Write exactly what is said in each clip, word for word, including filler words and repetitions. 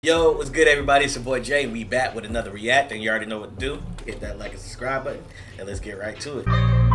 Yo, what's good, everybody? It's your boy Jay. We back with another react, and you already know what to do. Hit that like and subscribe button, and let's get right to it.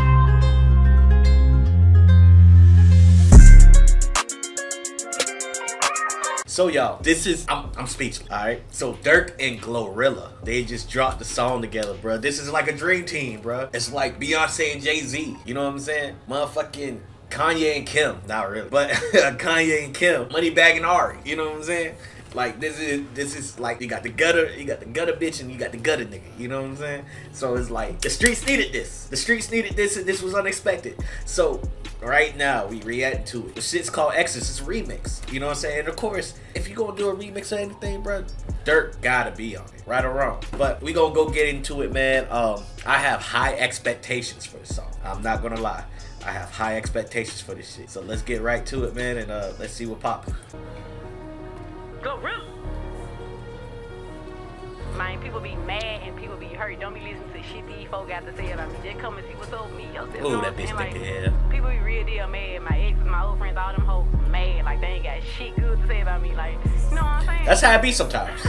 So y'all, this is, I'm, I'm speechless, alright? So Durk and Glorilla, they just dropped the song together, bro. This is like a dream team, bro. It's like Beyonce and Jay-Z, you know what I'm saying? Motherfucking Kanye and Kim, not really, but Kanye and Kim, Moneybagg and Ari, you know what I'm saying? Like, this is, this is like, you got the gutter, you got the gutter bitch, and you got the gutter nigga, you know what I'm saying? So it's like, the streets needed this. The streets needed this, and this was unexpected. So, right now, we reacting to it. The shit's called Exes, it's a remix, you know what I'm saying? And of course, if you gonna do a remix or anything, bro, Durk gotta be on it, right or wrong. But we gonna go get into it, man. Um, I have high expectations for this song. I'm not gonna lie. I have high expectations for this shit. So let's get right to it, man, and uh, let's see what pops. Glorilla. Man, people be mad and people be hurt. Don't be listening to shit these folk got to say about me. Just come and see what's up with me. Ooh, that bitch like, thick as hell. People be real deal mad. My exes, my old friends, all them hoes mad. Like, they ain't got shit good to say about me. Like, you know what I'm saying? That's how it be sometimes.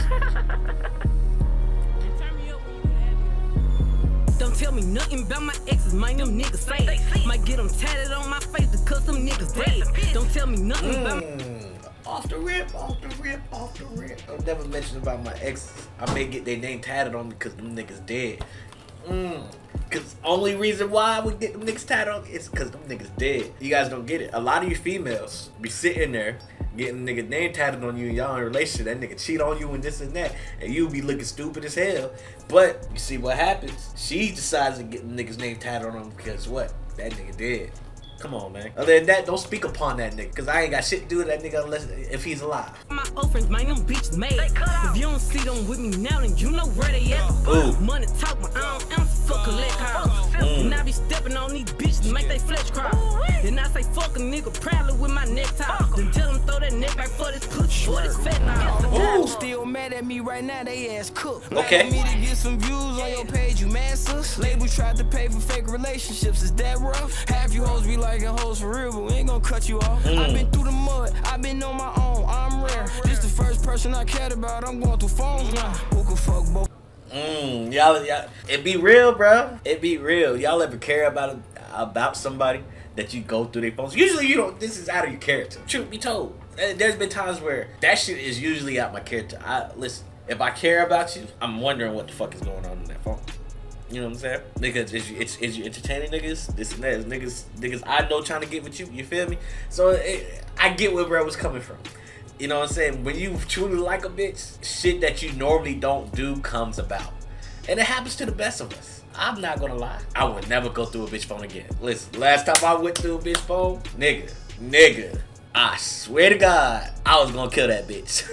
Don't tell me nothing about my exes, mind them niggas say. Might get them tatted on my face because them niggas dead. Don't tell me nothing mm. about Off the rip, off the rip, off the rip. I've never mentioned about my exes. I may get their name tatted on me because them niggas dead. Mm. Cause only reason why we get them niggas tatted on is because them niggas dead. You guys don't get it. A lot of you females be sitting there getting nigga name tatted on you and y'all in a relationship. That nigga cheat on you and this and that, and you be looking stupid as hell. But you see what happens? She decides to get the nigga's name tatted on him because what? That nigga dead. Come on, man. Other than that, don't speak upon that nigga, cause I ain't got shit to do with that nigga unless if he's alive. my old friends, mind them bitches made. If you don't see them with me now, then you know where they at. Ooh. Money talk, but I don't answer for collect calls. Mm. And I be stepping on these bitches to make they flesh crawl. Then I say fuck a nigga proudly with my necktie. Then tell them throw that neck back for this pussy, for this fat now. Ooh. Still mad at me right now, they ass cooked. Okay. Mad at me to get some views on your page, you mad sus? Labels tried to pay for fake relationships, is that rough? Half you hoes be liking hoes for real, but we ain't gonna cut you off. Mm. I've been through the mud, I've been on my own, I'm rare. This the first person I cared about, I'm going through phones now. Who can fuck both? Mm, y'all, y'all, it be real, bro. It be real. Y'all ever care about about somebody that you go through their phones? Usually you don't. This is out of your character. Truth be told, there's been times where that shit is usually out my character. I listen. If I care about you, I'm wondering what the fuck is going on in that phone. You know what I'm saying? Because it's it's, it's you entertaining niggas, this and that. It's niggas niggas I know trying to get with you. You feel me? So it, I get where bro was coming from. You know what I'm saying? When you truly like a bitch, shit that you normally don't do comes about. And it happens to the best of us. I'm not gonna lie. I would never go through a bitch phone again. Listen, last time I went through a bitch phone, nigga, nigga, I swear to God, I was gonna kill that bitch.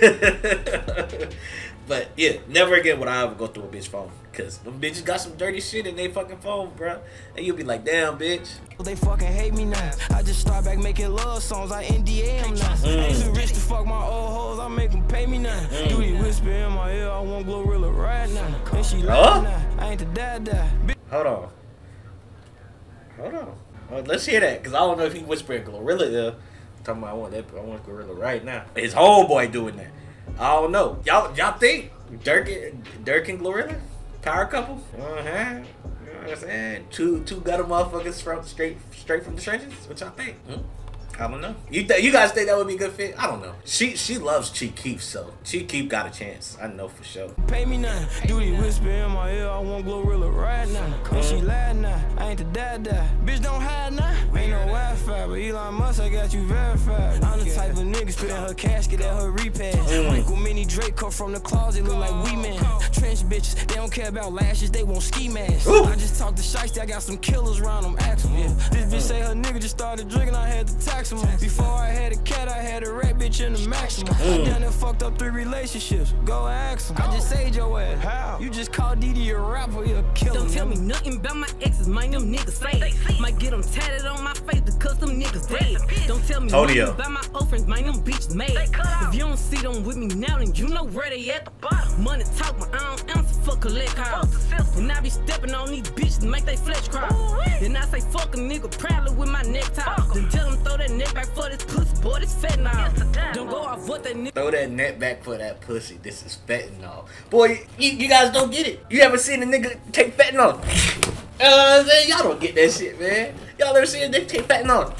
But yeah, never again would I ever go through a bitch phone. Cause them bitches got some dirty shit in their fucking phone, bro. And you'll be like, damn, bitch. They fucking hate me now. I just start back making love songs. I N D A them now. Mm. Ain't too rich to fuck my old hoes. I make them pay me now. Mm. Do they whisper in my ear? I want Glorilla right now. And she huh? like now. I ain't the dad dad. Hold on. Hold on. Well, let's hear that. Cause I don't know if he whispering Glorilla ear. Talking about I want that. I want Glorilla right now. His homeboy doing that. I don't know. Y'all, y'all think Durk, Durk and Glorilla, power couple? Uh huh. You know what I'm saying? Two, two gutter motherfuckers from straight, straight from the trenches. What y'all think? Hmm? I don't know. You th you guys think that would be a good fit? I don't know. She she loves Chief Keef, so Chief Keef got a chance. I know for sure. Pay me now. Do they whisper in my ear? I want Glorilla right now. And she lied now. I ain't the dad dad. Bitch don't hide now. Ain't no Wi-Fi, but Elon Musk, I got you verified. I'm the type of nigga spitting her casket at her repass. Mm. Winkle mini Drake come from the closet, look like we man. Trench bitches, they don't care about lashes, they want ski masks. Ooh. I just talked to Shiesty, I got some killers around them, ask them. Yeah. This bitch say her nigga just started drinking, I had to tax him. Before I had a cat, I had a rat bitch in the maximum. Mm. I done there fucked up three relationships. Go ask him. I just saved your ass. How? You just called Didi a rapper, you're a killer. Don't tell me nothing about my exes, mind them niggas say. Might get them tatted on my face because them niggas dead. Don't tell me Tonio. nothing about my old friends, mind them bitches made. If you don't see them with me now, then you you know where they at the bottom. Money talk, but I don't answer for collect calls. And I be stepping on these bitches to make they flesh cry. And I say fuck a nigga proudly with my necktie. Then tell them throw that neck back for this pussy, boy, this fentanyl. Don't go off what that nigga. Throw that net back for that pussy. This is fentanyl. Boy, you, you guys don't get it. You ever seen a nigga take fentanyl? Uh, y'all don't get that shit, man. Y'all ever seen a nigga take fentanyl?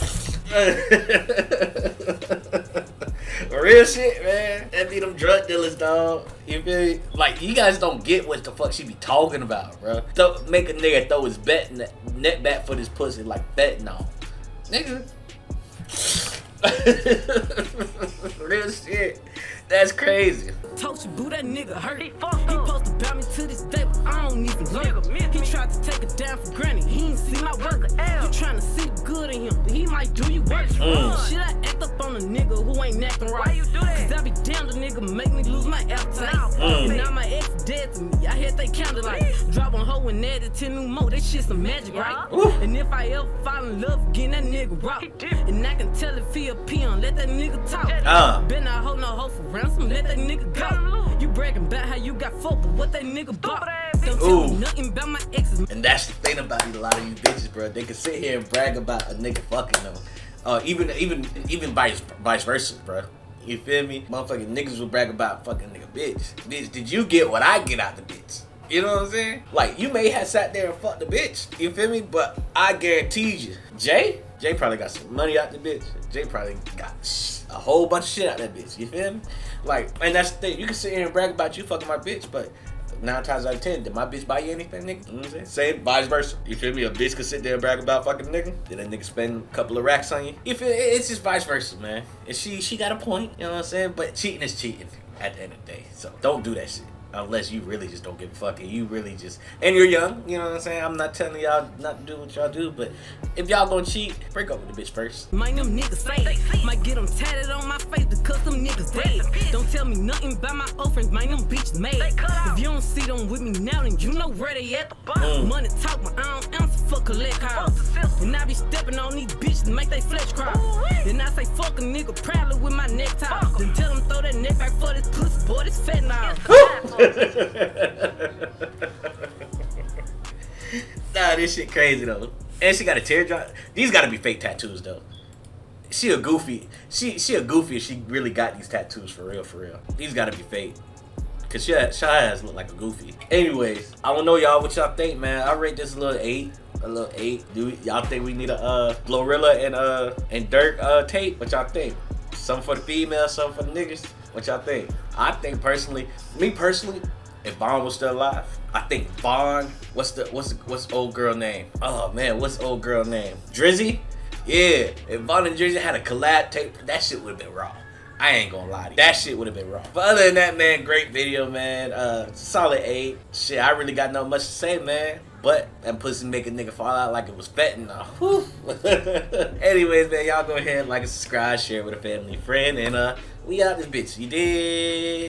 Real shit, man. That be them drug dealers, dog. You feel me? Like, you guys don't get what the fuck she be talking about, bro. So, make a nigga throw his bet net, net back for this pussy like fentanyl. Nigga. Real shit. That's crazy. Told you, boo, that nigga hurt. He supposed to bout me to this day, but I don't even learn. He tried to take it down for granted. He ain't see my work. You trying to see the good in him, but he might do you worse. Mm. Should I act up on a nigga who ain't acting right? Why you do that? Cause I be down the nigga make me lose my appetite. Mm. And now my ex dead to me. I heard they counted like drop on hoe and add it ten new more. That shit some magic, right? Ooh. And if I ever fall in love again, that nigga rock. And I can tell if he a peon, let that nigga talk. Uh. Been not hold no hoe for ransom, let that nigga go. You bragging about how you got fucked, but what that nigga bought. Don't tell me nothing about my exes. And that's the thing about a lot of you bitches, bro. They can sit here and brag about a nigga fucking them. Uh, even even even vice vice versa, bro. You feel me? Motherfucking niggas will brag about fucking nigga bitch. Bitch, did you get what I get out the bitch? You know what I'm saying? Like, you may have sat there and fucked the bitch. You feel me? But I guarantee you, Jay, Jay probably got some money out the bitch. Jay probably got a whole bunch of shit out that bitch. You feel me? Like, and that's the thing. You can sit here and brag about you fucking my bitch, but nine times out of ten, did my bitch buy you anything, nigga? You know what I'm saying? Same, vice versa. You feel me? A bitch could sit there and brag about fucking a nigga. Did that nigga spend a couple of racks on you? You feel? It's just vice versa, man. And she she got a point, you know what I'm saying? But cheating is cheating at the end of the day. So don't do that shit. Unless you really just don't give a fuck and you really just, and you're young, you know what I'm saying? I'm not telling y'all not to do what y'all do, but if y'all gonna cheat, break up with the bitch first. Mind them niggas say, might get them tatted on my face because them niggas dead. Don't tell me nothing about my old friends, mind them bitches made. If you don't see them with me now, then you know where they at the bottom. Mm. Money talk, but I don't answer for collect calls. And I be stepping on these bitches to make they flesh cry. Then I say fuck a nigga proudly with my necktie. Then tell them throw that neck back for this pussy, boy, this fentanyl. Nah, this shit crazy though. And she got a teardrop. These gotta be fake tattoos though. She a goofy. She she a goofy if she really got these tattoos for real, for real. These gotta be fake. Cause she has, she has look like a goofy. Anyways, I don't know y'all what y'all think, man. I rate this a little eight. A little eight. Do y'all think we need a uh Glorilla and uh and Durk uh tape? What y'all think? Some for the females, some for the niggas. What y'all think? I think personally, me personally, if Vaughn was still alive, I think Vaughn, what's the what's the, what's the old girl name? Oh man, what's the old girl name? Drizzy? Yeah, if Vaughn and Drizzy had a collab tape, that shit would have been raw. I ain't gonna lie to you. That shit would have been raw. But other than that, man, great video, man. Uh, solid eight. Shit, I really got no much to say, man. But that pussy make a nigga fall out like it was fentanyl. Anyways, man, y'all go ahead, like and subscribe, share with a family friend, and uh, we out this bitch. You did.